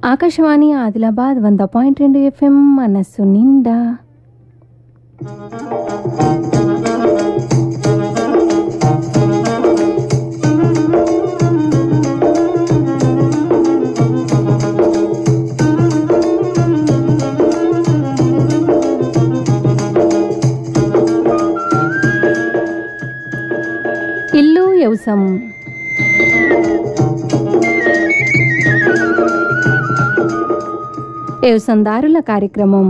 Akashvani Adilabad 100.2 FM మనస్సు నిండా. ఇల్లు వ్యవసాయం. వ్యవసాయదారుల కార్యక్రమం.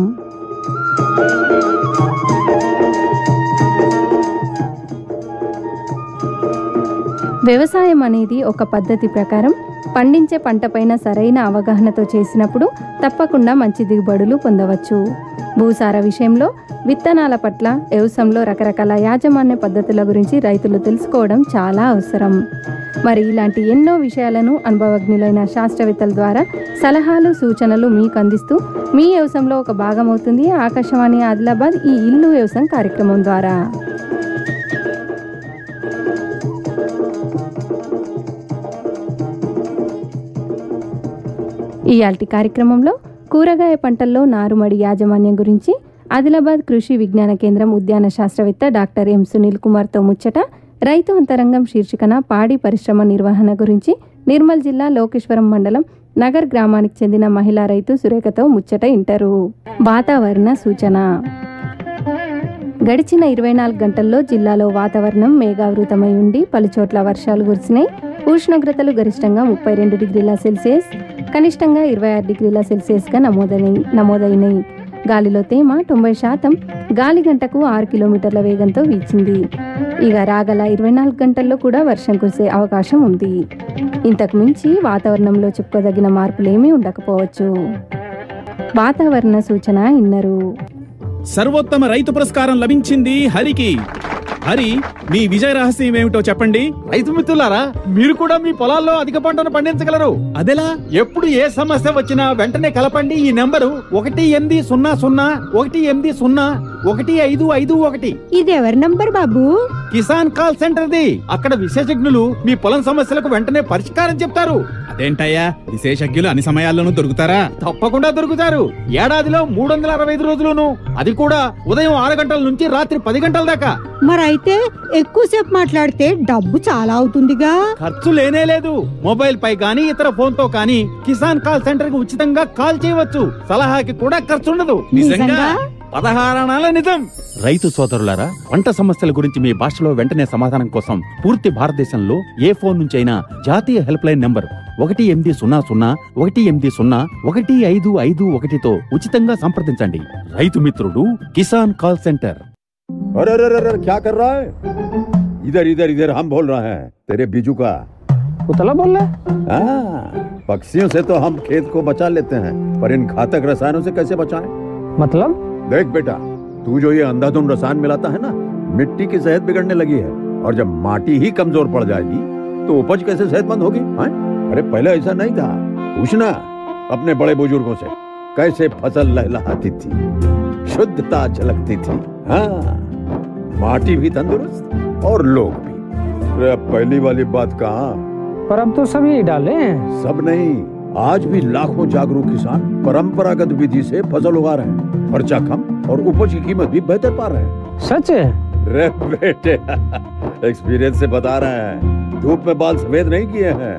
వ్యవసాయం అనేది ఒక పద్ధతి ప్రకారం పండించే పంటపైన సరైన అవగాహనతో చేసినప్పుడు తప్పకుండా మంచి దిగుబడులు పొందవచ్చు. భూసార విషయంలో విత్తనాల పట్ల వ్యవసాయంలో రకరకాల యాజమాన్య పద్ధతుల గురించి రైతులు తెలుసుకోవడం చాలా అవసరం. మరి ఇలాంటి ఎన్నో విషయాలను అనుభవజ్ఞులైన శాస్త్రవేత్తల ద్వారా సలహాలు సూచనలు మీకు అందిస్తూ మీ వ్యవసాయంలో ఒక భాగం అవుతుంది ఆకాశవాణి ఆదిలాబాద్ ఈ ఇల్లు వ్యవసాయం కార్యక్రమం ద్వారా. ఇయాల్టి కార్యక్రమంలో కూరగాయ పంటల్లో నారుమడి యాజమాన్యం గురించి ఆదిలాబాద్ కృషి విజ్ఞాన కేంద్రం ఉద్యాన శాస్త్రవేత్త డాక్టర్ ఎం సునీల్ కుమార్తో ముచ్చట, రైతు అంతరంగం శీర్షికన పాడి పరిశ్రమ నిర్వహణ గురించి నిర్మల్ జిల్లా లోకేశ్వరం మండలం నగర్ గ్రామానికి చెందిన మహిళా రైతు సురేఖతో ముచ్చట ఇంటారు. వాతావరణ సూచన. గడిచిన 24 గంటల్లో జిల్లాలో వాతావరణం మేఘావృతమై ఉండి పలుచోట్ల వర్షాలు కురిసినాయి. ఉష్ణోగ్రతలు గరిష్టంగా 32 డిగ్రీల సెల్సియస్, కనిష్టంగా 26 డిగ్రీల సెల్సియస్గా నమోదైనాయి. గాలిలో తేమ 90%, గాలి గంటకు 6 కిలోమీటర్ల వేగంతో వీచింది. ఇక రాగల 24 గంటల్లో కూడా వర్షం కురిసే అవకాశం ఉంది. ఇంతకు మించి వాతావరణంలో చెప్పుకోదగిన మార్పులేమీ ఉండకపోవచ్చు. వాతావరణ సూచన ఇన్నరు. సర్వోత్తమ రైతు పురస్కారం లభించింది హరికి. హరి, మీ విజయ రహస్యం ఏమిటో చెప్పండి. రైతు మిత్రులారా, మీరు కూడా మీ పొలాల్లో అధిక పంటను పండించగలరు. అదెలా? ఎప్పుడు ఏ సమస్య వచ్చినా వెంటనే కలపండి ఈ నెంబరు 1800 ఇది ఎవరి నంబర్ బాబు? కిసాన్ కాల్ సెంటర్ ది. అక్కడ విశేషజ్ఞులు మీ పొలం సమస్యలకు వెంటనే పరిష్కారం చెప్తారు. అదేంటయ్యా, విశేషజ్ఞులు అన్ని సమయాల్లోనూ దొరుకుతారా? తప్పకుండా దొరుకుతారు. ఏడాదిలో 365 రోజులును, అది కూడా ఉదయం 6 గంటల నుంచి రాత్రి 10 గంటల దాకా. మరైతే ఎక్కువసేపు మాట్లాడితే డబ్బు చాలా అవుతుందిగా. ఖర్చు లేనే లేదు. మొబైల్ పై గానీ ఇతర ఫోన్ తో కానీ కిసాన్ కాల్ సెంటర్ కి ఉచితంగా కాల్ చేయవచ్చు. సలహాకి కూడా ఖర్చు ఉండదు. నిజంగా 16 అనాల నిజం. రైతు సోదరులారా, పంట సమస్యల గురించి మీ భాషలో వెంటనే సమాధానం కోసం పూర్తి భారతదేశంలో ఏ ఫోన్ నుంచి అయినా జాతీయ హెల్ప్ లైన్ నంబర్ 1800-11800-1551తో ఉచితంగా సంప్రదించండి. రైతు మిత్రుడు కిసాన్ కాల్ సెంటర్. अरे अरे अरे क्या कर रहा है? इधर इधर इधर हम बोल रहे हैं तेरे बीजू का। उतला बोल रहा है? पक्षियों से तो हम खेत को बचा लेते हैं, पर इन घातक रसायनों से कैसे बचाएं? मतलब? देख बेटा, तू जो ये अंधाधुंध रसायन मिलाता है ना, मिट्टी की सेहत बिगड़ने लगी है। और जब माटी ही कमजोर पड़ जाएगी तो उपज कैसे सेहतमंद होगी? अरे पहले ऐसा नहीं था। पूछना अपने बड़े बुजुर्गों से, कैसे फसल लहलहाती थी, शुद्धता झलकती थी। माटी भी तंदुरुस्त और लोग भी। पहली वाली बात कहाँ? पर अब तो सभी डाले हैं। सब नहीं, आज भी लाखों जागरूक किसान परंपरागत विधि से फसल उगा रहे हैं। खर्चा कम और उपज की कीमत भी बेहतर पा रहे हैं। सच है? रे बेटे, एक्सपीरियंस से बता रहे हैं। धूप में बाल सफेद नहीं किए हैं।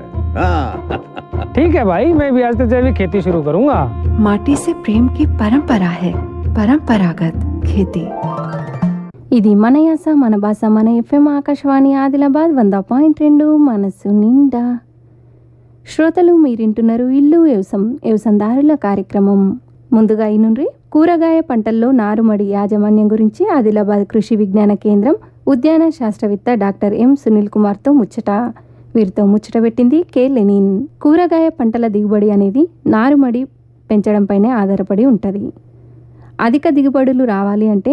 ठीक है भाई, मैं भी आज से जैविक खेती शुरू करूंगा। माटी से प्रेम की परंपरा है परंपरागत खेती. ఇది మన యాస మన భాష మన FM ఆకాశవాణి ఆదిలాబాద్ 100.2 మనస్సు నిండా. శ్రోతలు మీరింటున్నారు ఇల్లు వ్యవసాయదారుల కార్యక్రమం. ముందుగా ఈనుండ్రి కూరగాయ పంటల్లో నారుమడి యాజమాన్యం గురించి ఆదిలాబాద్ కృషి విజ్ఞాన కేంద్రం ఉద్యాన శాస్త్రవేత్త డాక్టర్ ఎం సునీల్ కుమార్తో ముచ్చట. వీరితో ముచ్చట పెట్టింది కె లెనిన్. కూరగాయ పంటల దిగుబడి అనేది నారుమడి పెంచడంపైనే ఆధారపడి ఉంటుంది. అధిక దిగుబడులు రావాలి అంటే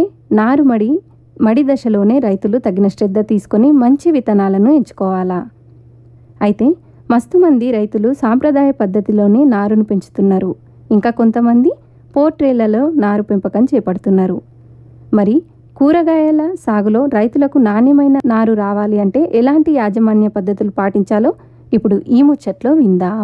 మడి దశలోనే రైతులు తగిన శ్రద్ధ తీసుకొని మంచి విత్తనాలను ఎంచుకోవాలా. అయితే మస్తు మంది రైతులు సాంప్రదాయ పద్ధతిలోనే నారును పెంచుతున్నారు. ఇంకా కొంతమంది పోర్ట్రేలలో నారు పెంపకం చేపడుతున్నారు. మరి కూరగాయల సాగులో రైతులకు నాణ్యమైన నారు రావాలి అంటే ఎలాంటి యాజమాన్య పద్ధతులు పాటించాలో ఇప్పుడు ఈ ముచ్చట్లో విందాం.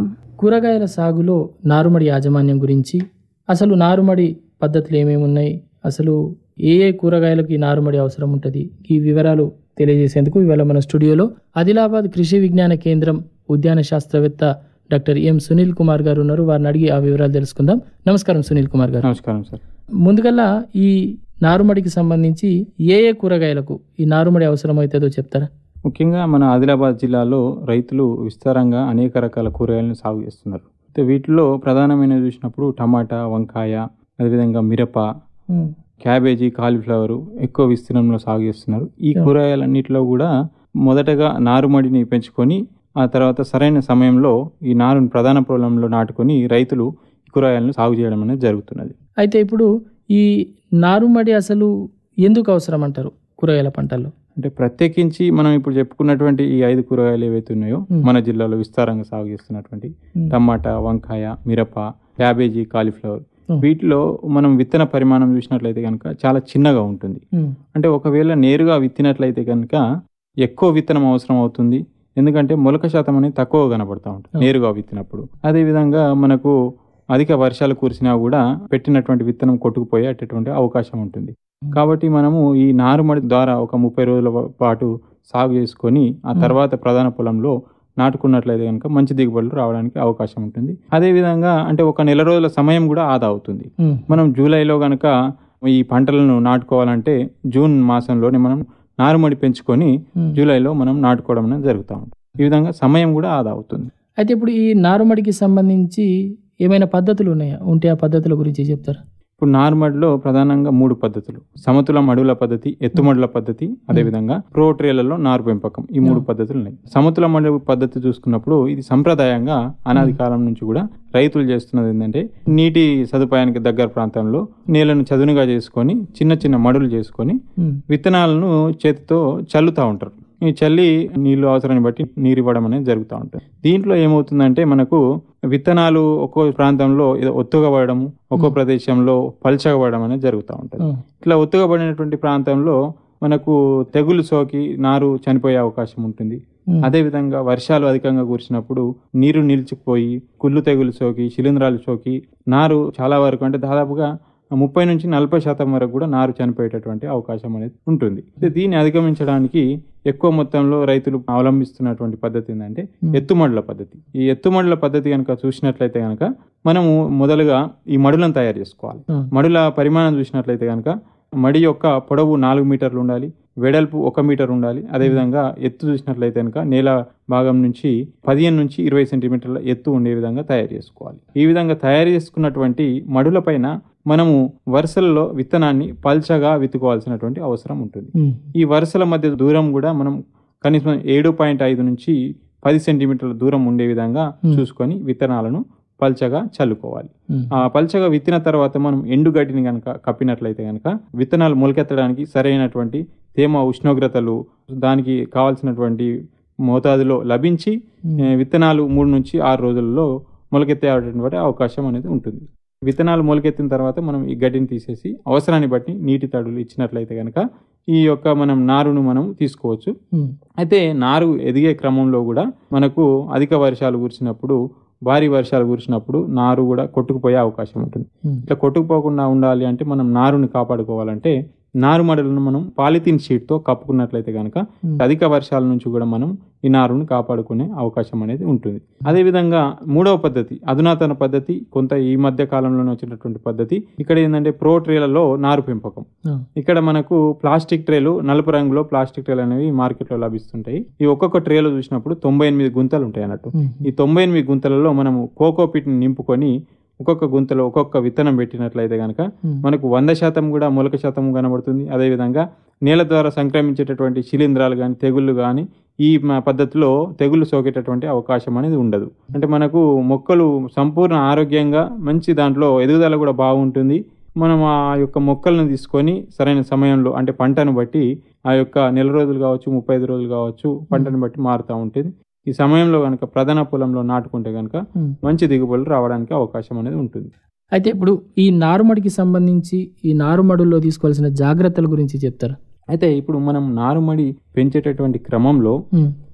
కూరగాయల సాగులో నారుమడి యాజమాన్యం గురించి, అసలు నారుమడి పద్ధతులు ఏమేమి ఉన్నాయి, అసలు ఏ ఏ కూరగాయలకు ఈ నారుమడి అవసరం ఉంటుంది, ఈ వివరాలు తెలియజేసేందుకు ఇవాళ మన స్టూడియోలో ఆదిలాబాద్ కృషి విజ్ఞాన కేంద్రం ఉద్యాన శాస్త్రవేత్త డాక్టర్ ఎం సునీల్ కుమార్ గారు ఉన్నారు. వారిని అడిగి ఆ వివరాలు తెలుసుకుందాం. నమస్కారం సునీల్ కుమార్ గారు. నమస్కారం సార్. ముందుగల్లా ఈ నారుమడికి సంబంధించి ఏ ఏ కూరగాయలకు ఈ నారుమడి అవసరం అవుతుందో చెప్తారా? ముఖ్యంగా మన ఆదిలాబాద్ జిల్లాలో రైతులు విస్తారంగా అనేక రకాల కూరగాయలను సాగు చేస్తున్నారు. అయితే వీటిలో ప్రధానమైనవి చూసినప్పుడు టమాటా, వంకాయ, అదేవిధంగా మిరప, క్యాబేజీ, కాలీఫ్లవర్ ఎక్కువ విస్తీర్ణంలో సాగు చేస్తున్నారు. ఈ కూరగాయలన్నిటిలో కూడా మొదటగా నారుమడిని పెంచుకొని ఆ తర్వాత సరైన సమయంలో ఈ నారుని ప్రధాన పొలంలో నాటుకొని రైతులు కూరగాయలను సాగు చేయడం అనేది జరుగుతున్నది. అయితే ఇప్పుడు ఈ నారుమడి అసలు ఎందుకు అవసరం అంటారు కూరగాయల పంటల్లో? అంటే ప్రత్యేకించి మనం ఇప్పుడు చెప్పుకున్నటువంటి ఈ 5 కూరగాయలు ఏవైతే ఉన్నాయో మన జిల్లాలో విస్తారంగా సాగు చేస్తున్నటువంటి టమాటా, వంకాయ, మిరప, క్యాబేజీ, కాలీఫ్లవర్, వీటిలో మనం విత్తన పరిమాణం చూసినట్లయితే కనుక చాలా చిన్నగా ఉంటుంది. అంటే ఒకవేళ నేరుగా విత్తినట్లయితే కనుక ఎక్కువ విత్తనం అవసరం అవుతుంది. ఎందుకంటే మొలక శాతం అనేది తక్కువ కనబడతా ఉంటుంది నేరుగా విత్తినప్పుడు. అదేవిధంగా మనకు అధిక వర్షాలు కురిసినా కూడా పెట్టినటువంటి విత్తనం కొట్టుకుపోయేటటువంటి అవకాశం ఉంటుంది. కాబట్టి మనము ఈ నారుమడి ద్వారా ఒక 30 రోజుల పాటు సాగు చేసుకొని ఆ తర్వాత ప్రధాన పొలంలో నాటుకున్నట్లయితే కనుక మంచి దిగుబడులు రావడానికి అవకాశం ఉంటుంది. అదేవిధంగా అంటే ఒక నెల రోజుల సమయం కూడా ఆదా అవుతుంది. మనం జూలైలో కనుక ఈ పంటలను నాటుకోవాలంటే జూన్ మాసంలోనే మనం నారుమడి పెంచుకొని జూలైలో మనం నాటుకోవడం అనేది జరుగుతూ ఉంటుంది. ఈ విధంగా సమయం కూడా ఆదా అవుతుంది. అయితే ఇప్పుడు ఈ నారుమడికి సంబంధించి ఏమైనా పద్ధతులు ఉన్నాయా? ఉంటే ఆ పద్ధతుల గురించి చెప్తారా? ఇప్పుడు నారుమడిలో ప్రధానంగా 3 పద్ధతులు: సమతుల మడుల పద్ధతి, ఎత్తుమడుల పద్ధతి, అదేవిధంగా ప్రో ట్రేలలో నారు పెంపకం. ఈ 3 పద్ధతులు ఉన్నాయి. సమతుల మడుల పద్ధతి చూసుకున్నప్పుడు ఇది సంప్రదాయంగా అనాది కాలం నుంచి కూడా రైతులు చేస్తున్నది ఏంటంటే నీటి సదుపాయానికి దగ్గర ప్రాంతంలో నేలను చదునుగా చేసుకొని చిన్న చిన్న మడులు చేసుకొని విత్తనాలను చేతితో చల్లుతూ ఉంటారు. ఈ చల్లి నీళ్లు అవసరాన్ని బట్టి నీరు ఇవ్వడం అనేది జరుగుతూ ఉంటుంది. దీంట్లో ఏమవుతుందంటే మనకు విత్తనాలు ఒక్కో ప్రాంతంలో ఒత్తుగా పడడం, ఒక్కో ప్రదేశంలో పల్చగా పడడం అనేది జరుగుతూ ఉంటుంది. ఇట్లా ఒత్తుగా పడినటువంటి ప్రాంతంలో మనకు తెగులు సోకి నారు చనిపోయే అవకాశం ఉంటుంది. అదేవిధంగా వర్షాలు అధికంగా కురిసినప్పుడు నీరు నిలిచిపోయి కుళ్ళు తెగులు సోకి, శిలీంధ్రాలు సోకి నారు చాలా వరకు అంటే దాదాపుగా 30 నుంచి 40% వరకు కూడా నారు చనిపోయేటటువంటి అవకాశం అనేది ఉంటుంది. దీన్ని అధిగమించడానికి ఎక్కువ మొత్తంలో రైతులు అవలంబిస్తున్నటువంటి పద్ధతి ఏంటంటే ఎత్తుమడుల పద్ధతి. ఈ ఎత్తుమడుల పద్ధతి కనుక చూసినట్లయితే కనుక మనము మొదలుగా ఈ మడులను తయారు చేసుకోవాలి. మడుల పరిమాణం చూసినట్లయితే కనుక మడి యొక్క పొడవు 4 మీటర్లు ఉండాలి, వెడల్పు 1 మీటర్ ఉండాలి. అదేవిధంగా ఎత్తు చూసినట్లయితే కనుక నేల భాగం నుంచి 15 నుంచి 20 సెంటీమీటర్ల ఎత్తు ఉండే విధంగా తయారు చేసుకోవాలి. ఈ విధంగా తయారు చేసుకున్నటువంటి మడుల పైన మనము వరుసలలో విత్తనాన్ని పల్చగా విత్తుకోవాల్సినటువంటి అవసరం ఉంటుంది. ఈ వరుసల మధ్య దూరం కూడా మనం కనీసం 7.5 నుంచి 10 సెంటీమీటర్ల దూరం ఉండే విధంగా చూసుకొని విత్తనాలను పల్చగా చల్లుకోవాలి. ఆ పల్చగా విత్తిన తర్వాత మనం ఎండుగడ్డిని కనుక కప్పినట్లయితే కనుక విత్తనాలు మొలకెత్తడానికి సరైనటువంటి తేమ, ఉష్ణోగ్రతలు దానికి కావాల్సినటువంటి మోతాదులో లభించి విత్తనాలు 3 నుంచి 6 రోజుల్లో మొలకెత్తేటువంటి అవకాశం అనేది ఉంటుంది. విత్తనాలు మొలకెత్తిన తర్వాత మనం ఈ గడ్డిని తీసేసి అవసరాన్ని బట్టి నీటి తడులు ఇచ్చినట్లయితే కనుక ఈ యొక్క మనం నారును మనం తీసుకోవచ్చు. అయితే నారు ఎదిగే క్రమంలో కూడా మనకు అధిక వర్షాలు కురిసినప్పుడు, భారీ వర్షాలు కురిసినప్పుడు నారు కూడా కొట్టుకుపోయే అవకాశం ఉంటుంది. ఇట్లా కొట్టుకుపోకుండా ఉండాలి అంటే మనం నారుని కాపాడుకోవాలంటే నారుమడులను మనం పాలిథిన్ షీట్తో కప్పుకున్నట్లయితే కనుక అధిక వర్షాల నుంచి కూడా మనం ఈ నారుని కాపాడుకునే అవకాశం అనేది ఉంటుంది. అదేవిధంగా 3వ పద్ధతి, అధునాతన పద్ధతి, కొంత ఈ మధ్య కాలంలోనే వచ్చినటువంటి పద్ధతి. ఇక్కడ ఏంటంటే ప్రో ట్రేలలో నారు పెంపకం. ఇక్కడ మనకు ప్లాస్టిక్ ట్రేలు, నలుపు రంగులో ప్లాస్టిక్ ట్రేలు అనేవి మార్కెట్లో లభిస్తుంటాయి. ఈ ఒక్కొక్క ట్రేలో చూసినప్పుడు 98 గుంతలు ఉంటాయి అన్నట్టు. ఈ 98 గుంతలలో మనము కోకోపిట్ని నింపుకొని ఒక్కొక్క గుంతలో ఒక్కొక్క విత్తనం పెట్టినట్లయితే కనుక మనకు 100% కూడా మొలక శాతం కనబడుతుంది. అదేవిధంగా నేల ద్వారా సంక్రమించేటటువంటి శిలీంధ్రాలు కానీ, తెగుళ్ళు కానీ ఈ పద్ధతిలో తెగుళ్ళు సోకేటటువంటి అవకాశం అనేది ఉండదు. అంటే మనకు మొక్కలు సంపూర్ణ ఆరోగ్యంగా మంచి దాంట్లో ఎదుగుదల కూడా బాగుంటుంది. మనం ఆ యొక్క మొక్కలను తీసుకొని సరైన సమయంలో అంటే పంటను బట్టి ఆ యొక్క నెల రోజులు కావచ్చు, 35 రోజులు కావచ్చు, పంటను బట్టి మారుతూ ఉంటుంది. ఈ సమయంలో కనుక ప్రధాన పొలంలో నాటుకుంటే కనుక మంచి దిగుబడులు రావడానికి అవకాశం అనేది ఉంటుంది. అయితే ఇప్పుడు ఈ నారుమడికి సంబంధించి ఈ నారుమడుల్లో తీసుకోవాల్సిన జాగ్రత్తల గురించి చెప్తారా? అయితే ఇప్పుడు మనం నారుమడి పెంచేటటువంటి క్రమంలో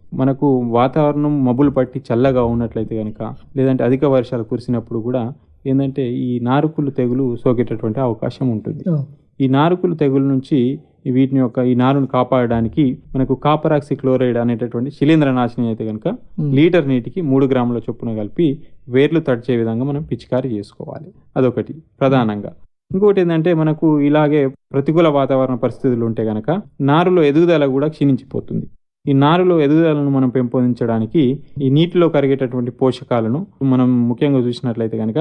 మనకు వాతావరణం మబ్బులు పట్టి చల్లగా ఉన్నట్లయితే కనుక, లేదంటే అధిక వర్షాలు కురిసినప్పుడు కూడా ఏంటంటే ఈ నారుకుళ్ళు తెగులు సోకేటటువంటి అవకాశం ఉంటుంది. ఈ నారుకుళ్ళు తెగులు నుంచి వీటిని ఈ నారును కాపాడడానికి మనకు కాపర్ ఆక్సీ క్లోరైడ్ అనేటటువంటి శిలీంద్రనాశిని అయితే కనుక లీటర్ నీటికి 3 గ్రాముల చొప్పున కలిపి వేర్లు తడిచే విధంగా మనం పిచికారీ చేసుకోవాలి. అదొకటి ప్రధానంగా. ఇంకొకటి ఏంటంటే మనకు ఇలాగే ప్రతికూల వాతావరణ పరిస్థితులు ఉంటే కనుక నారులో ఎదుగుదల కూడా క్షీణించిపోతుంది. ఈ నారులో ఎదుగుదలను మనం పెంపొందించడానికి ఈ నీటిలో కరిగేటటువంటి పోషకాలను మనం ముఖ్యంగా చూసినట్లయితే కనుక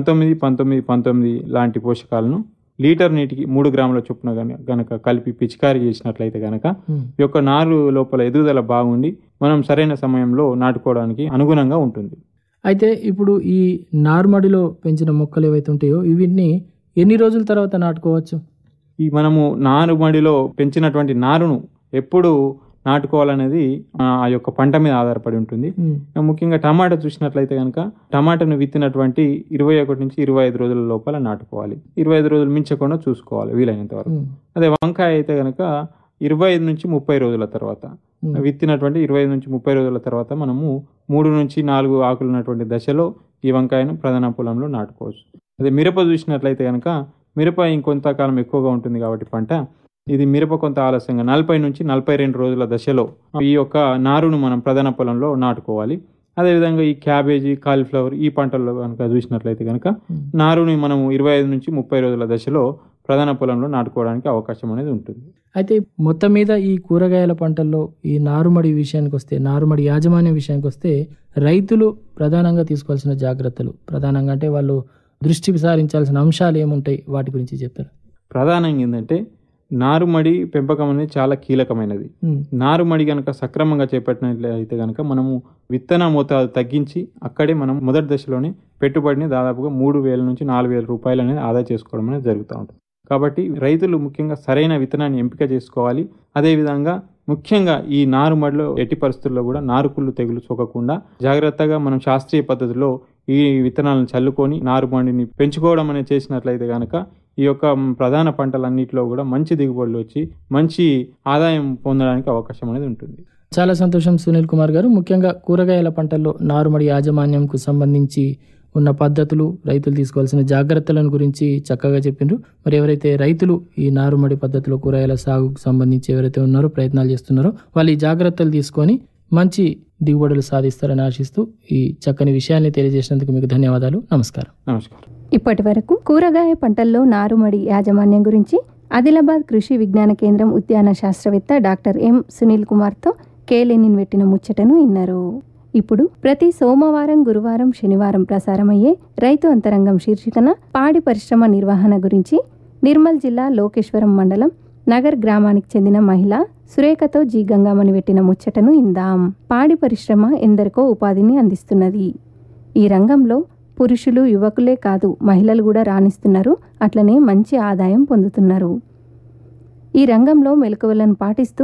19 లాంటి పోషకాలను లీటర్ నీటికి 3 గ్రాముల చొప్పున గనక కలిపి పిచికారీ చేసినట్లయితే కనుక ఈ యొక్క నారు లోపల ఎదుగుదల బాగుండి మనం సరైన సమయంలో నాటుకోవడానికి అనుగుణంగా ఉంటుంది. అయితే ఇప్పుడు ఈ నారుమడిలో పెంచిన మొక్కలు ఏవైతే ఉంటాయో వీటిని ఎన్ని రోజుల తర్వాత నాటుకోవచ్చు? ఈ మనము నారుమడిలో పెంచినటువంటి నారును ఎప్పుడు నాటుకోవాలనేది ఆ యొక్క పంట మీద ఆధారపడి ఉంటుంది. ముఖ్యంగా టమాటా చూసినట్లయితే కనుక టమాటాను విత్తినటువంటి 21 నుంచి 25 రోజుల లోపల నాటుకోవాలి. 25 రోజులు మించకుండా చూసుకోవాలి వీలైనంత వరకు. అదే వంకాయ అయితే కనుక 25 నుంచి 30 రోజుల తర్వాత విత్తినటువంటి 25 నుంచి 30 రోజుల తర్వాత మనము 3 నుంచి 4 ఆకులు ఉన్నటువంటి దశలో ఈ వంకాయను ప్రధాన పొలంలో నాటుకోవచ్చు. అదే మిరప చూసినట్లయితే కనుక మిరప ఇంకొంతకాలం ఎక్కువగా ఉంటుంది కాబట్టి పంట ఇది మిరప కొంత ఆలస్యంగా 40 నుంచి 42 రోజుల దశలో ఈ యొక్క నారును మనం ప్రధాన పొలంలో నాటుకోవాలి. అదేవిధంగా ఈ క్యాబేజీ, కాలీఫ్లవర్ ఈ పంటల్లో కనుక చూసినట్లయితే కనుక నారుని మనం 25 నుంచి 30 రోజుల దశలో ప్రధాన పొలంలో నాటుకోవడానికి అవకాశం అనేది ఉంటుంది. అయితే మొత్తం మీద ఈ కూరగాయల పంటల్లో ఈ నారుమడి విషయానికి వస్తే, నారుమడి యాజమాన్యం విషయానికి వస్తే రైతులు ప్రధానంగా తీసుకోవాల్సిన జాగ్రత్తలు ప్రధానంగా అంటే వాళ్ళు దృష్టి సారించాల్సిన అంశాలు ఏముంటాయి వాటి గురించి చెప్తారు? ప్రధానంగా ఏంటంటే నారుమడి పెంపకం అనేది చాలా కీలకమైనది. నారుమడి కనుక సక్రమంగా చేపట్టినట్లయితే కనుక మనము విత్తన మోతాదు తగ్గించి అక్కడే మనం మొదటి దశలోనే పెట్టుబడిని దాదాపుగా 3,000 నుంచి 4,000 రూపాయలు అనేది ఆదా చేసుకోవడం అనేది జరుగుతూ ఉంటుంది. కాబట్టి రైతులు ముఖ్యంగా సరైన విత్తనాన్ని ఎంపిక చేసుకోవాలి. అదేవిధంగా ముఖ్యంగా ఈ నారుమడిలో ఎట్టి పరిస్థితుల్లో కూడా నారుకుళ్ళు తెగులు సోకకుండా జాగ్రత్తగా మనం శాస్త్రీయ పద్ధతిలో ఈ విత్తనాలను చల్లుకొని నారుమడిని పెంచుకోవడం అనేది చేసినట్లయితే కనుక ఈ యొక్క ప్రధాన పంటలన్నింటిలో కూడా మంచి దిగుబడులు వచ్చి మంచి ఆదాయం పొందడానికి అవకాశం అనేది ఉంటుంది. చాలా సంతోషం సునీల్ కుమార్ గారు. ముఖ్యంగా కూరగాయల పంటల్లో నారుమడి యాజమాన్యంకు సంబంధించి ఉన్న పద్ధతులు, రైతులు తీసుకోవాల్సిన జాగ్రత్తలను గురించి చక్కగా చెప్పిండ్రు. మరి ఎవరైతే రైతులు ఈ నారుమడి పద్ధతిలో కూరగాయల సాగుకు సంబంధించి ఎవరైతే ఉన్నారో ప్రయత్నాలు చేస్తున్నారో వాళ్ళు ఈ జాగ్రత్తలు తీసుకొని మంచి దిగుబడులు సాధిస్తారని ఆశిస్తూ ఈ చక్కని విషయాన్ని తెలియజేసినందుకు మీకు ధన్యవాదాలు. నమస్కారం. నమస్కారం. ఇప్పటి వరకు కూరగాయ పంటల్లో నారుమడి యాజమాన్యం గురించి ఆదిలాబాద్ కృషి విజ్ఞాన కేంద్రం ఉద్యాన శాస్త్రవేత్త డాక్టర్ ఎం సునీల్ కుమార్తో కేలెనిన్ పెట్టిన ముచ్చటను విన్నారు. ఇప్పుడు ప్రతి సోమవారం, గురువారం, శనివారం ప్రసారమయ్యే రైతు అంతరంగం శీర్షికన పాడి పరిశ్రమ నిర్వహణ గురించి నిర్మల్ జిల్లా లోకేశ్వరం మండలం నగర్ గ్రామానికి చెందిన మహిళ సురేఖతో జి గంగామణి పెట్టిన ముచ్చటను ఇందాం. పాడి పరిశ్రమ ఎందరికో ఉపాధిని అందిస్తున్నది. ఈ రంగంలో పురుషులు, యువకులే కాదు మహిళలు కూడా రాణిస్తున్నారు. అట్లనే మంచి ఆదాయం పొందుతున్నారు. ఈ రంగంలో మెలకువలను పాటిస్తూ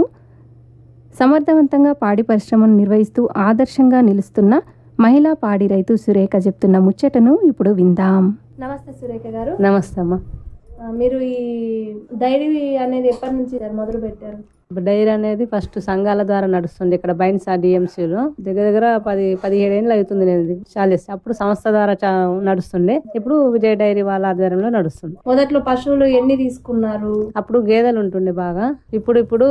సమర్థవంతంగా పాడి పరిశ్రమను నిర్వహిస్తూ ఆదర్శంగా నిలుస్తున్న మహిళా పాడి రైతు సురేఖ చెప్తున్న ముచ్చటను ఇప్పుడు విందాం. నమస్తే సురేఖ గారు. నమస్తే అమ్మ. మీరు ఈ డైరీ అనేది ఎప్పటి నుంచి మొదలు పెట్టారు? డైరీ అనేది ఫస్ట్ సంఘాల ద్వారా నడుస్తుంది. ఇక్కడ బైన్సా డిఎంసీలో దగ్గర 17 ఏళ్ళు అవుతుంది నేను చాలా చేస్తే. అప్పుడు సంస్థ ద్వారా నడుస్తుండే. ఇప్పుడు విజయ డైరీ వాళ్ళ ఆధ్వర్యంలో నడుస్తుంది. మొదట్లో పశువులు ఎన్ని తీసుకున్నారు? అప్పుడు గేదెలు ఉంటుండే బాగా. ఇప్పుడు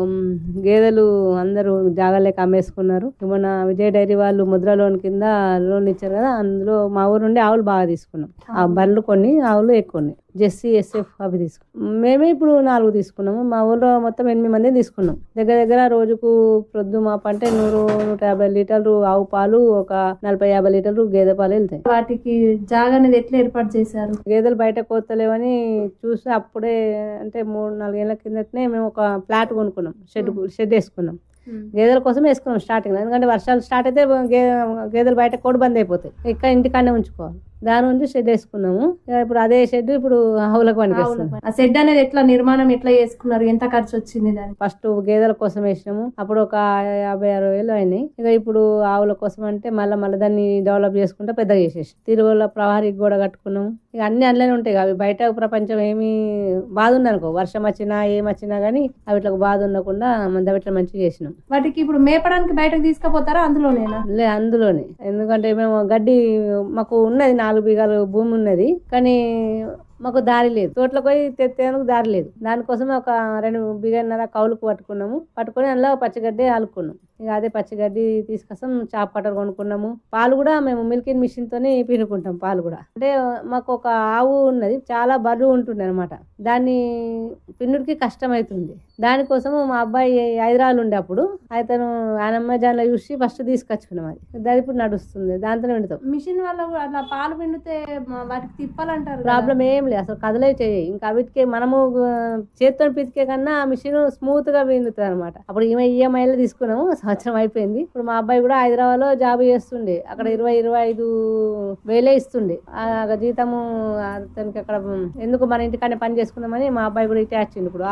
గేదెలు అందరూ జాగాలేక అమ్మేసుకున్నారు. మన విజయ డైరీ వాళ్ళు ముద్ర లోన్ కింద లోన్ ఇచ్చారు కదా, అందులో మా ఊరు నుండి ఆవులు బాగా తీసుకున్నాం. ఆ బర్రెలు కొన్ని, ఆవులు ఎక్కువ ఉన్నాయి. జెస్సీ, ఎస్ఎఫ్ అవి తీసుకున్నాం. మేమే ఇప్పుడు 4 తీసుకున్నాము. మా ఊళ్ళో మొత్తం 8 మంది తీసుకున్నాం. దగ్గర రోజుకు ప్రొద్దు మాపు అంటే 100-150 లీటర్లు ఆవు పాలు, ఒక 40-50 లీటర్లు గేదె పాలు వెళ్తాయి. వాటికి జాగా అనేది ఎట్లా ఏర్పాటు చేశారు? గేదెలు బయట కోతలేవని చూసి అప్పుడే అంటే 3-4 ఏళ్ల కిందటనే మేము ఒక ఫ్లాట్ కొనుక్కున్నాం. షెడ్ వేసుకున్నాం. గేదెల కోసం వేసుకున్నాం స్టార్టింగ్. ఎందుకంటే వర్షాలు స్టార్ట్ అయితే గేదెలు బయట కోడి బంద్ అయిపోతాయి. ఇంకా ఇంటికాడనే ఉంచుకోవాలి. దాని నుంచి షెడ్ వేసుకున్నాము. ఇక ఇప్పుడు అదే షెడ్ ఇప్పుడు ఆవులకు పనిచేస్తుంది. ఆ షెడ్ అనేది ఎట్లా నిర్మాణం ఎట్లా చేసుకున్నారు, ఎంత ఖర్చు వచ్చింది దానికి? ఫస్ట్ గేదెల కోసం వేసినాము, అప్పుడు ఒక 50-60 వేలు అయినాయి. ఇక ఇప్పుడు ఆవుల కోసం అంటే మళ్ళీ దాన్ని డెవలప్ చేసుకుంటే పెద్దగా చేసేసి తిరువల ప్రవారికి కూడా కట్టుకున్నాము. ఇక అన్ని అందులోనే ఉంటాయి. అవి బయట ప్రపంచం ఏమి బాధ ఉందనుకో, వర్షం వచ్చినా ఏమొచ్చినా గానీ అవిట్లకు బాధ ఉండకుండా మందవిట్ల మంచిగా చేసినాం. వాటికి ఇప్పుడు మేపడానికి బయటకు తీసుకుపోతారా అందులోనేనా? అందులోనే, ఎందుకంటే మేము గడ్డి మాకు ఉన్నది 4 బిఘాలు భూమి ఉన్నది, కానీ మాకు దారి లేదు, తోటలోకి పోయి తెత్తేందుకు దారి లేదు. దానికోసం ఒక 2 బిఘన్నర కౌలుకు పట్టుకొని అందులో పచ్చిగడ్డి ఆలుకున్నాం. ఇక అదే పచ్చిగడ్డి తీసుకొస్తాం, చాప్ కట్టర్ కొనుక్కున్నాము. పాలు కూడా మేము మిల్కింగ్ మిషన్ తోనే పిండుకుంటాం. పాలు కూడా అంటే మాకు ఒక ఆవు ఉన్నది, చాలా బరువు ఉంటుంది అనమాట, దాన్ని పిండుడికి కష్టం అవుతుంది. దానికోసం మా అబ్బాయి హైదరాబాద్ ఉండే అప్పుడు అతను అమెజాన్ లో చూసి ఫస్ట్ తీసుకొచ్చుకున్నాం. అది ఇప్పుడు నడుస్తుంది, దాంతో పిండుతాం. మిషన్ వల్ల కూడా అట్లా పాలు పిండితే వాటికి తిప్పాలంటారు, ప్రాబ్లం ఏం లేదు, అసలు కదలే చేయి. ఇంకా వీటికి మనము చేతితో పితికే కన్నా ఆ మిషన్ స్మూత్ గా పిండుతుంది అనమాట. అప్పుడు ఈఎంఐలో తీసుకున్నాము, సంవత్సరం అయిపోయింది. ఇప్పుడు మా అబ్బాయి కూడా హైదరాబాద్ లో జాబ్ చేస్తుండే, అక్కడ 20-25 వేలే ఇస్తుండే ఆ జీతము. అతనికి అక్కడ ఎందుకు మన ఇంటికానే పని చేసుకుందామని మా అబ్బాయి కూడా ఇటే వచ్చింది. ఇప్పుడు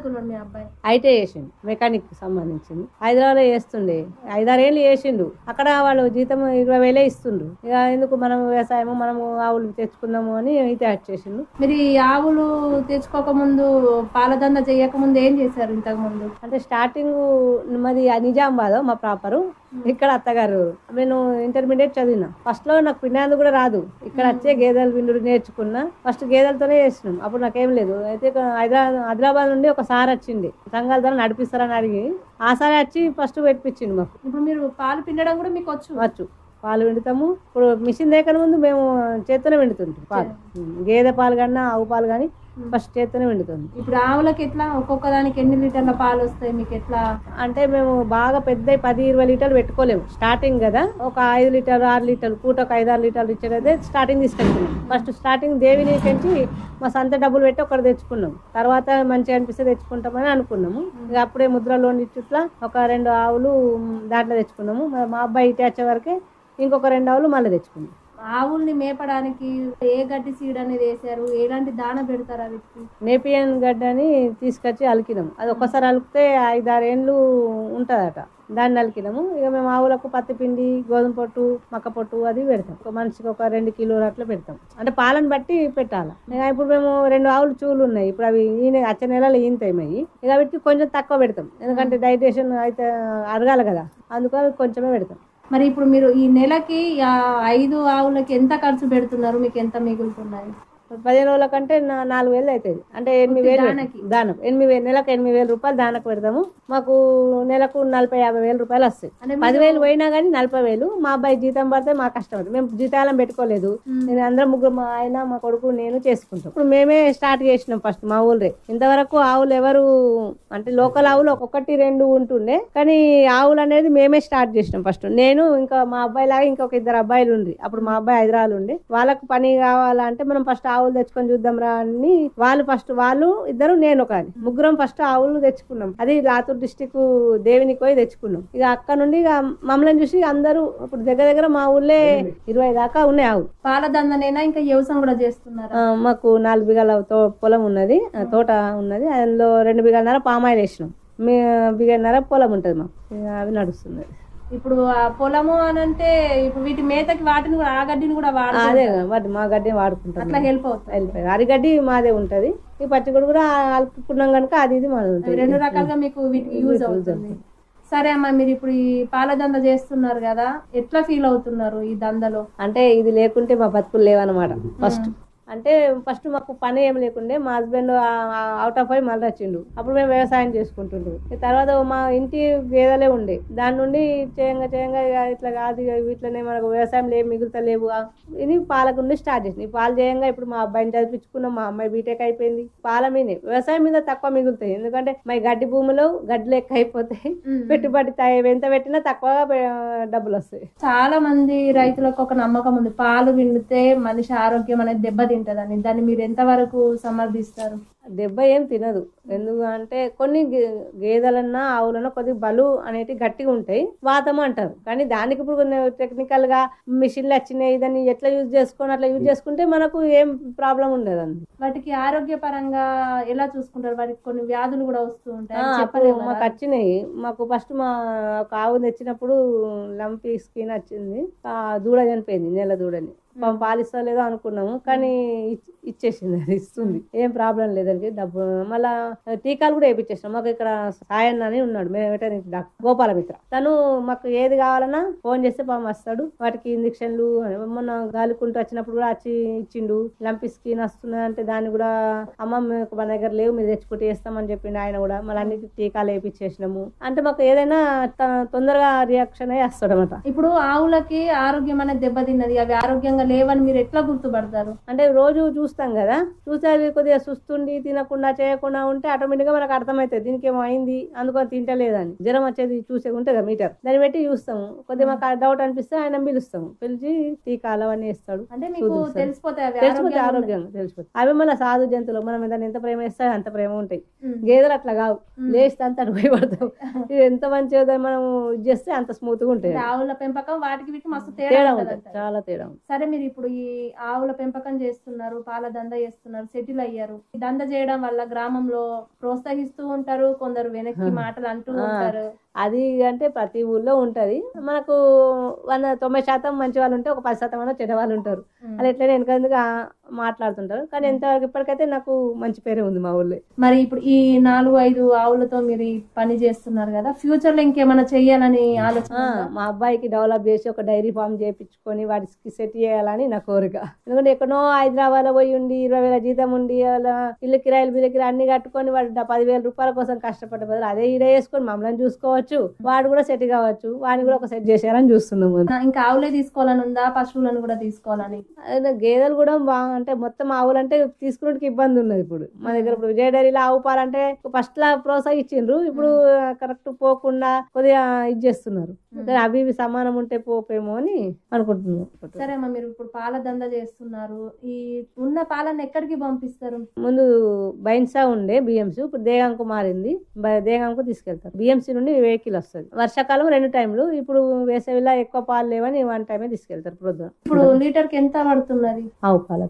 ఐటీ చేసిండు, మెకానిక్ సంబంధించింది. హైదరాబాద్ లో చేస్తుండే, 5-6 ఏళ్ళు చేసిండు. అక్కడ వాళ్ళు జీతం 20 వేలే ఇస్తుండ్రు. ఇక ఎందుకు మనం వ్యవసాయము మనము ఆవులు తెచ్చుకుందాము అని ఇటే వచ్చేసిండు. మీరు ఈ ఆవులు తెచ్చుకోక ముందు, పాలదంద చేయక ముందు ఏం చేశారు ఇంతకు ముందు? అంటే స్టార్టింగ్ మాది నిజామాబాద్, మా ప్రాపరు. ఇక్కడ అత్తగారు, నేను ఇంటర్మీడియట్ చదివినా. ఫస్ట్ లో నాకు పిండాందు కూడా రాదు, ఇక్కడ వచ్చే గేదెలు పిండు నేర్చుకున్నా. ఫస్ట్ గేదెలతోనే చేసినాం. అప్పుడు నాకేం లేదు. అయితే ఆదిలాబాద్ నుండి ఒక సార్ వచ్చింది, సంఘాల ద్వారా నడిపిస్తారని అడిగి ఆ సార్ వచ్చి ఫస్ట్ పెట్టించిండు మాకు. ఇప్పుడు మీరు పాలు పిండడం కూడా మీకు వచ్చు? పాలు పిండుతాము. ఇప్పుడు మిషన్ దగ్గర ముందు మేము చేత్తోనే పిండుతుంటాం పాలు. గేదె పాలు కన్నా ఆవు పాలు కానీ ఫస్ట్ చేత్తోనే పిండుతుంది. ఇప్పుడు ఆవులకి ఎట్లా, ఒక్కొక్క దానికి ఎన్ని లీటర్ల పాలు వస్తాయి మీకు ఎట్లా? అంటే మేము బాగా పెద్ద 10-20 లీటర్లు పెట్టుకోలేము, స్టార్టింగ్ కదా. ఒక 5 లీటర్లు 6 లీటర్లు పూట ఒక 5-6 లీటర్లు ఇచ్చేదైతే స్టార్టింగ్ తీసుకెళ్తున్నాం. ఫస్ట్ స్టార్టింగ్ దేవిని పెంచి మా సంత డబ్బులు పెట్టి ఒకటి తెచ్చుకున్నాం. తర్వాత మంచిగా అనిపిస్తే తెచ్చుకుంటామని అనుకున్నాము. ఇక అప్పుడే ముద్ర లోన్ ఇచ్చుట్లా ఒక 2 ఆవులు దాంట్లో తెచ్చుకున్నాము. మా అబ్బాయి ఇటు వచ్చే వరకే ఇంకొక 2 ఆవులు మళ్ళీ తెచ్చుకున్నాం. ఆవుల్ని మేపడానికి ఏ గడ్డి సీడ్ అనేది వేసారు, ఎలాంటి దాన పెడతారు? వీటికి నేపియన్ గడ్డి అని తీసుకొచ్చి అలికినాం. అది ఒక్కసారి అలికితే 5-6 ఏళ్ళు ఉంటుందట, దాన్ని అలికినాము. ఇక మేము ఆవులకు పత్తి పిండి, గోధుమ పొట్టు, మక్క పొట్టు అది పెడతాం. ఒక మనిషికి ఒక 2 కిలోలు అట్లా పెడతాం. అంటే పాలను బట్టి పెట్టాలి. ఇప్పుడు మేము 2 ఆవులు చూలు ఉన్నాయి, ఇప్పుడు అవి వచ్చే నెలలో ఈంతాయి. ఇక వీటికి కొంచెం తక్కువ పెడతాం, ఎందుకంటే డైజెషన్ అయితే అడగాలి కదా, అందుకని కొంచెమే పెడతాం. మరి ఇప్పుడు మీరు ఈ నెలకి 5 ఆవులకి ఎంత ఖర్చు పెడుతున్నారు, మీకు ఎంత మిగులుతున్నాయి? 15 రోజుల కంటే 4,000 అవుతుంది. అంటే 8,000 దానం, 8,000 నెలకు 8,000 రూపాయలు దానకు పెడతాము. మాకు నెలకు 40-50 వేల రూపాయలు వస్తాయి. 10,000 పోయినా కానీ 40,000 మా అబ్బాయి జీతం పడితే మా కష్టం అవుతుంది. మేము జీతాలం పెట్టుకోలేదు, నేను అందరం ముగ్గురు, మా ఆయన మా కొడుకు నేను చేసుకుంటాం. ఇప్పుడు మేమే స్టార్ట్ చేసినాం ఫస్ట్ మా ఊళ్ళే. ఇంతవరకు ఆవులు ఎవరు అంటే లోకల్ ఆవులు 1-2 ఉంటుండే, కానీ ఆవులు అనేది మేమే స్టార్ట్ చేసినాం ఫస్ట్. నేను ఇంకా మా అబ్బాయి లాగా ఇంకొక 2 అబ్బాయిలు ఉండి, అప్పుడు మా అబ్బాయి హైదరాబాద్ ఉండి, వాళ్ళకు పని కావాలంటే మనం ఫస్ట్ ఆవులు తెచ్చుకొని చూద్దాం రా అని వాళ్ళు ఇద్దరు నేను కానీ ముగ్గురం ఫస్ట్ ఆవులు తెచ్చుకున్నాం. అది లాతూర్ డిస్టిక్ దేవిని పోయి తెచ్చుకున్నాం. ఇక అక్కడ నుండి ఇక మమ్మల్ని చూసి అందరూ ఇప్పుడు దగ్గర మా ఊళ్ళే 20 దాకా ఉన్నాయి ఆవులు. పాల దందనైనా ఇంకా వ్యవసాయం కూడా చేస్తున్నారు. మాకు 4 బిఘాల పొలం ఉన్నది, తోట ఉన్నది. అందులో 2 బిఘాలన్నర పామాయిల్ వేసినాం, 1.5 బిఘాలన్నర పొలం ఉంటుంది మాకు. అవి నడుస్తుంది. ఇప్పుడు ఆ పొలము అని అంటే ఇప్పుడు వీటి మేతకి వాటిని కూడా, ఆ గడ్డిని కూడా అదే వాటి మా గడ్డి వాడుకుంటాం, అట్లా హెల్ప్ అవుతుంది. అరిగడ్డి మాదే ఉంటది, ఈ పచ్చిగడ్డి కూడా అలుపుకున్నాం కనుక అది మాది ఉంటుంది. 2 రకాలుగా మీకు వీటికి యూజ్ అవుతుంది. సరే అమ్మా, మీరు ఇప్పుడు ఈ పాల దంద చేస్తున్నారు కదా, ఎట్లా ఫీల్ అవుతున్నారు ఈ దందలో? అంటే ఇది లేకుంటే మా బతుకులు లేవన్నమాట. ఫస్ట్ మాకు పని ఏం లేకుండే, మా హస్బెండ్ అవుట్ ఆఫ్ అయి మళ్ళీ వచ్చిండు. అప్పుడు మేము వ్యవసాయం చేసుకుంటుండే. తర్వాత మా ఇంటి గేదెలే ఉండే, దాని నుండి చేయంగా ఇట్లా కాదు, ఇట్లనే మనకు వ్యవసాయంలో ఏం మిగులుతలేవు ఇది పాలకు నుండి స్టార్ట్ చేసింది. ఈ పాలు చేయంగా ఇప్పుడు మా అబ్బాయిని చదివించుకున్నాం, మా అమ్మాయి బీటెక్ అయిపోయింది. పాల మీదే వ్యవసాయం మీద తక్కువ మిగులుతాయి, ఎందుకంటే మా గడ్డి భూమిలో గడ్డలు ఎక్కువ అయిపోతాయి, పెట్టుబడి ఎంత పెట్టినా తక్కువగా డబ్బులు వస్తాయి. చాలా మంది రైతులకు ఒక నమ్మకం ఉంది, పాలు పిండితే మనిషి ఆరోగ్యం అనేది దెబ్బతింటుంది తింటదని, దాన్ని మీరు ఎంతవరకు సమర్థిస్తారు? దెబ్బ ఏం తినదు. ఎందుకు అంటే కొన్ని గేదెలన్నా ఆవులన్నా కొద్దిగా బలు అనేటి గట్టిగా ఉంటాయి, వాతం అంటారు. కానీ దానికి ఇప్పుడు కొన్ని టెక్నికల్ గా మిషన్లు వచ్చినాయి, దాన్ని ఎట్లా యూజ్ చేసుకొని అట్లా యూజ్ చేసుకుంటే మనకు ఏం ప్రాబ్లం ఉండదు అండి. వాటికి ఆరోగ్యపరంగా ఎలా చూసుకుంటారు? వాటికి కొన్ని వ్యాధులు కూడా వస్తూ ఉంటాయి, మాకు వచ్చినాయి. మాకు ఫస్ట్ మా ఒక ఆవు తెచ్చినప్పుడు లంపీ స్కిన్ వచ్చింది, దూడ చనిపోయింది, నెల దూడని. పాలిస్తలేదో అనుకున్నాము, కానీ ఇచ్చేసింది, అది ఇస్తుంది, ఏం ప్రాబ్లం లేదండి. డబ్బు మళ్ళా టీకాలు కూడా వేయించేసినాం. మాకు ఇక్కడ సాయన్న అని ఉన్నాడు, మేము వెటర్నరీ డాక్టర్ గోపాలమిత్ర. తను మాకు ఏది కావాలన్నా ఫోన్ చేస్తే పాము వస్తాడు. వాటికి ఇంజక్షన్లు మొన్న గాలికుంటూ వచ్చినప్పుడు కూడా వచ్చి ఇచ్చిండు. లంపి స్కిన్ వస్తున్నది అంటే దాన్ని కూడా అమ్మ మన దగ్గర లేవు, మీరు తెచ్చుకుంటే వేస్తామని చెప్పిండు ఆయన కూడా. మళ్ళీ అన్నిటి టీకాలు వేయించేసినాము. అంటే మాకు ఏదైనా తొందరగా రియాక్షన్ అయ్యి వస్తాడు అనమాట. ఇప్పుడు ఆవులకి ఆరోగ్యం అనేది దెబ్బతిన్నది, అవి ఆరోగ్యంగా లేవని మీరు ఎట్లా గుర్తుపడతారు? అంటే రోజు చూస్తాం కదా, చూస్తే అవి కొద్దిగా సుస్తుండి తినకుండా చేయకుండా ఉంటే ఆటోమేటిక్ గా మనకు అర్థమవుతుంది దీనికి ఏమో అయింది, అందుకని తింటలేదని. జ్వరం వచ్చేది చూసే ఉంటుంది కదా మీటర్, దాన్ని బట్టి చూస్తాము. కొద్దిగా మాకు డౌట్ అనిపిస్తే ఆయన పిలుస్తాము, పిలిచి టీకాలు అవన్నీ ఇస్తాడు. అంటే మీకు తెలిసిపోతాయి ఆరోగ్యంగా తెలిసిపోతాయి. అవి మన సాధు జంతువులు, మనం దాన్ని ఎంత ప్రేమ ఇస్తే అంత ప్రేమ ఉంటాయి. గేదెలు అట్లా కావు, లేస్తే అంత అడుగుపడతాం. ఇది ఎంత మంచిగా మనం ఇది చేస్తే అంత స్మూత్ గా ఉంటాయి. ఆవుల పెంపకం వాటికి వీటికి మస్తు తేడా ఉంటుంది, చాలా తేడా. సరే, మీరు ఇప్పుడు ఈ ఆవుల పెంపకం చేస్తున్నారు, పాల దంద చేస్తున్నారు, సెటిల్ అయ్యారు. ఈ దంద చేయడం వల్ల గ్రామంలో ప్రోత్సహిస్తూ ఉంటారు, కొందరు వెనక్కి మాటలు అంటూ ఉంటారు. అది అంటే ప్రతి ఊళ్ళో ఉంటది. మనకు 90% మంచి వాళ్ళు ఉంటే ఒక 10% చెడ్డ వాళ్ళు ఉంటారు. అది ఎట్లనే వెనక మాట్లాడుతుంటారు. కానీ ఎంతవరకు ఇప్పటికైతే నాకు మంచి పేరే ఉంది మా ఊళ్ళో. మరి ఇప్పుడు ఈ 4-5 ఆవులతో మీరు ఈ పని చేస్తున్నారు కదా, ఫ్యూచర్ లో ఇంకేమైనా చెయ్యాలని ఆలోచన? మా అబ్బాయికి డెవలప్ చేసి ఒక డైరీ ఫామ్ చేయించుకొని వాటికి సెట్ చేయాలని నా కోరిక. ఎందుకంటే ఎక్కడో హైదరాబాద్ లో పోయి ఉండి 20,000 జీతం ఉండి ఇల్లు కిరాయిలు బిల్లు కిరాయి అన్ని కట్టుకొని వాడు 10,000 రూపాయల కోసం కష్టపడ్డ బదులు అదే ఈడ వేసుకొని మమ్మల్ని చూసుకోవచ్చు, వాడు కూడా సెట్ కావచ్చు, వాడిని కూడా ఒక సెట్ చేసేయాలని చూస్తున్నాము. ఇంకా ఆవులే తీసుకోవాలని ఉందా, పశువులను కూడా తీసుకోవాలని? గేదెలు కూడా అంటే మొత్తం ఆవులంటే తీసుకునేకి ఇబ్బంది ఉన్నది. ఇప్పుడు మా దగ్గర ఇప్పుడు విజయ డైరీలో ఆవు పాలంటే ఫస్ట్ లా ప్రోత్సహించిండ్రు, ఇప్పుడు కరెక్ట్ పోకుండా కొద్దిగా ఇది చేస్తున్నారు. అవి ఇవి సమానం ఉంటే పోపేమో అని అనుకుంటున్నాం. సరే అమ్మా, మీరు ఇప్పుడు పాల దంద చేస్తున్నారు, ఈ ఉన్న పాలను ఎక్కడికి పంపిస్తారు? ముందు బైన్సా ఉండే బిఎంసీ, ఇప్పుడు దేగంకు మారింది, దేగంకు తీసుకెళ్తారు. బిఎంసీ నుండి వెహికల్ వస్తుంది. వర్షాకాలం 2 టైంలు, ఇప్పుడు వేసవిలా ఎక్కువ పాలు లేవని 1 టైమే తీసుకెళ్తారు ప్రొద్దున. ఇప్పుడు లీటర్ కి ఎంత పడుతున్నది ఆవు పాలక?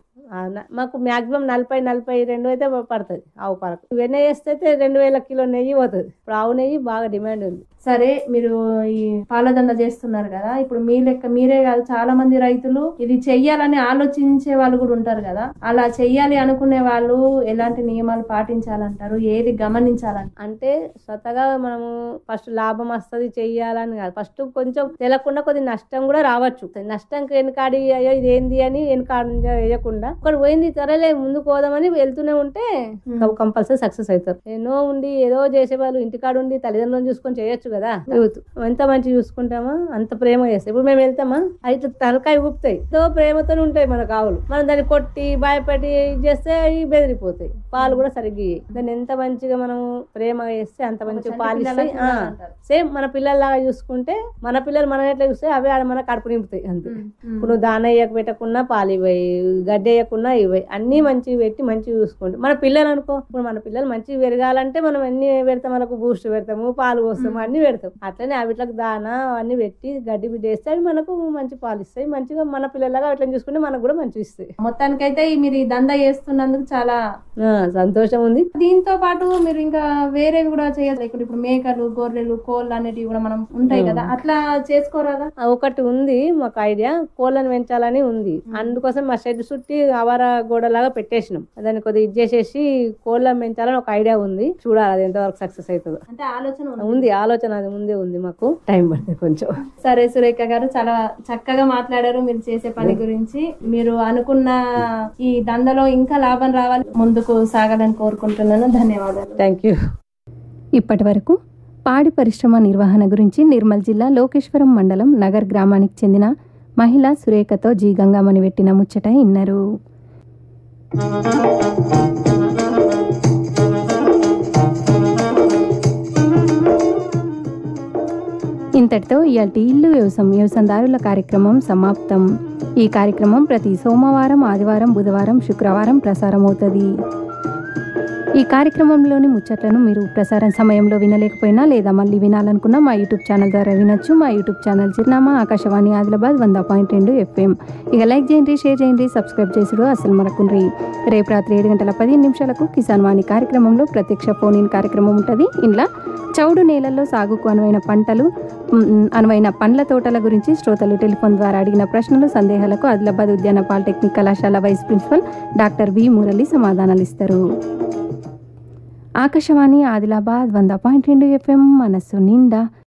మాకు మాక్సిమం 40-42 అయితే పడుతుంది ఆవు పాలకు. వెన్న వేస్తే 2,000 కిలో నెయ్యి పోతుంది. ఇప్పుడు ఆవు నెయ్యి బాగా డిమాండ్ ఉంది. సరే, మీరు ఈ పాలదండ చేస్తున్నారు కదా, ఇప్పుడు మీ లెక్క మీరే కాదు, చాలా మంది రైతులు ఇది చెయ్యాలని ఆలోచించే వాళ్ళు కూడా ఉంటారు కదా. అలా చెయ్యాలి అనుకునే వాళ్ళు ఎలాంటి నియమాలు పాటించాలంటారు, ఏది గమనించాలంట? అంటే స్వతగా మనము ఫస్ట్ లాభం వస్తుంది చెయ్యాలని కాదు, ఫస్ట్ కొంచెం తెలియకుండా కొద్ది నష్టం కూడా రావచ్చు. నష్టంకి వెనకాడి అయ్యో ఇదేంది అని వెనకాడి వేయకుండా ఒకటి పోయింది త్వరలే ముందుకు పోదామని వెళ్తూనే ఉంటే కంపల్సరీ సక్సెస్ అవుతారు. ఎన్నో ఉండి ఏదో చేసేవాళ్ళు ఇంటికాడ ఉండి తల్లిదండ్రులను చూసుకొని చేయొచ్చు కదా. ఎంత మంచి చూసుకుంటామా అంత ప్రేమ చేస్తాయి. ఇప్పుడు మేము వెళ్తామా అయితే తలకాయ ఊపుతాయి, ఎంతో ప్రేమతో ఉంటాయి మన ఆవులు. మనం దాన్ని కొట్టి భయపెట్టి చేస్తే అవి బెదిరిపోతాయి, పాలు కూడా సరిగ్గా. దాన్ని ఎంత మంచిగా మనం ప్రేమగా చేస్తే అంత మంచిగా పాలు ఇస్తాయి. సేమ్ మన పిల్లల్లాగా చూసుకుంటే, మన పిల్లలు మనం ఎట్లా చూస్తే అవి మన కడుపు నింపుతాయి అంతే. ఇప్పుడు దాన వేయక పెట్టకుండా పాలు ఇవ్వయి, గడ్డి వేయకుండా ఇవ్వయి, అన్ని మంచిగా పెట్టి మంచిగా చూసుకుంటే మన పిల్లలు అనుకో. ఇప్పుడు మన పిల్లలు మంచిగా పెరగాలంటే మనం అన్ని పెడతాం, మనకు బూస్ట్ పెడతాము, పాలు పోస్తాము, అన్ని పెడతాం. అట్లనే అవిట్లకు దానా అవన్నీ పెట్టి గడ్డి బిడ్డ వేస్తే అవి మనకు మంచి పాలు ఇస్తాయి. మంచిగా మన పిల్లలాగా అట్లా చూసుకుంటే మనకు కూడా మంచిగా ఇస్తాయి. మొత్తానికైతే మీరు ఈ దంద చేస్తున్నందుకు చాలా సంతోషం ఉంది. దీంతో పాటు మీరు ఇంకా వేరేవి కూడా చేయలేదు. ఇప్పుడు మేకలు, గొర్రెలు, కోళ్ళు అనేటివి కూడా మనం ఉంటాయి కదా, అట్లా చేసుకోరాదా? ఒకటి ఉంది మాకు ఐడియా, కోళ్ళని పెంచాలని ఉంది. అందుకోసం మా షెడ్ చుట్టి ఆవార గోడలాగా పెట్టేసినాం. దాన్ని కొద్దిగా ఇది చేసేసి కోళ్ళని పెంచాలని ఒక ఐడియా ఉంది. చూడాలి అది ఎంతవరకు సక్సెస్ అవుతుందో. అంటే ఆలోచన ఉంది, ఆలోచన అది ముందే ఉంది, మాకు టైం పడుతుంది కొంచెం. సరే సురేఖ గారు, చాలా చక్కగా మాట్లాడారు మీరు చేసే పని గురించి. మీరు అనుకున్న ఈ దందలో ఇంకా లాభం రావాలి, ముందుకు సాగాలని కోరుకుంటున్నాను. ధన్యవాదాలు. Thank you. ఇప్పటి వరకు పాడి పరిశ్రమ నిర్వహణ గురించి నిర్మల్ జిల్లా లోకేశ్వరం మండలం నగర్ గ్రామానికి చెందిన మహిళ సురేఖతో జీ గంగామణి పెట్టిన ముచ్చట ఇన్నారు. ఇంతటితో ఇయాల్టి ఇల్లు వ్యవసాయదారుల కార్యక్రమం సమాప్తం. ఈ కార్యక్రమం ప్రతి సోమవారం, ఆదివారం, బుధవారం, శుక్రవారం ప్రసారం అవుతుంది. ఈ కార్యక్రమంలోని ముచ్చట్లను మీరు ప్రసారం సమయంలో వినలేకపోయినా లేదా మళ్ళీ వినాలనుకున్నా మా యూట్యూబ్ ఛానల్ ద్వారా వినొచ్చు. మా యూట్యూబ్ ఛానల్ చిరునామా ఆకాశవాణి ఆదిలాబాద్ 100.2 FM. ఇక లైక్ చేయండి, షేర్ చేయండి, సబ్స్క్రైబ్ చేసుడు అసలు మరకుండ్రి. రేపు రాత్రి 7:15 కిసాన్ వాణి కార్యక్రమంలో ప్రత్యక్ష ఫోన్ ఇన్ కార్యక్రమం ఉంటుంది. ఇంట్లో చౌడు నేలల్లో సాగుకు అనువైన పండ్ల తోటల గురించి శ్రోతలు టెలిఫోన్ ద్వారా అడిగిన ప్రశ్నలు, సందేహాలకు ఆదిలాబాద్ ఉద్యాన పాలిటెక్నిక్ కళాశాల vice principal doctor V Murali సమాధానాలు ఇస్తారు. ఆకాశవాణి ఆదిలాబాద్ 100.2 FM మనస్సు నిండా.